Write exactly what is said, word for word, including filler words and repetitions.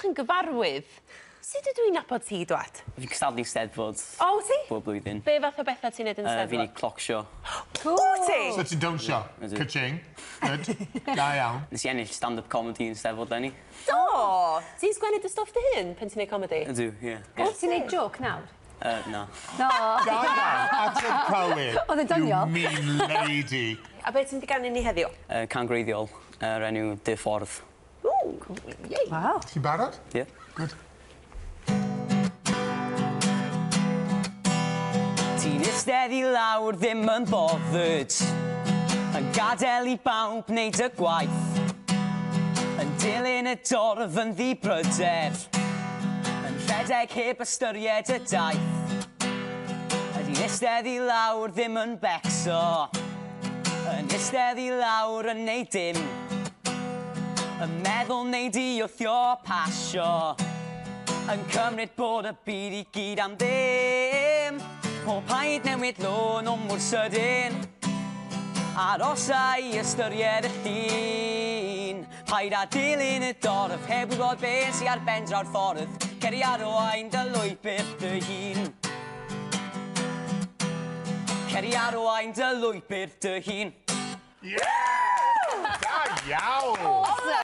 am gyfarwydd, sut ydw i'n nabod ti, Dwat? Fi'n cystadlu Steddfod. O, ti? Bob blwyddyn. Be fath o bethau ti'n neud yn Uh, Steddfod? Fi'n neud cloc show. O, ti? So ti'n dawnsio? Ka-ching. Good. Da iawn. Nes i ennill stand-up comedy yn Steddfod lenni. O, ti'n sgwennu dy stwff dy hun pan ti'n neud comedi? Ydw, ie. O, ti'n neud joc nawr? Uh, na. No. Da iawn. Ateb cywir. Oedd e'n doniol. You mean lady. A be ti'n diganu ni heddiw? Uh, can greiddiol, yr enw Dy Ffordd. O, yei. Wow. Ti'n barod? Ie. Good. Ti'n istedd i lawr ddim yn bothered, yn gadael i bawb wneud y gwaith, yn dilyn y dorf yn ddibryder, yn rhedeg heb ystyried y daith. Ydy'n istedd i lawr ddim yn becso, yn istedd i lawr yn neud dim, yn meddwl neud i wthio pasio, yn cymryd bod y byd i gyd am ddim. O paid newid lôn o mor sydyn, arosa i ystyried y llun. Paid a dilyn y dorf heb wybod beth sy'n ar ben draw'r ffordd, ceri arwain dy lwybr dy hun. Ceri arwain dy lwybr dy hun. Yeah! Da iawn!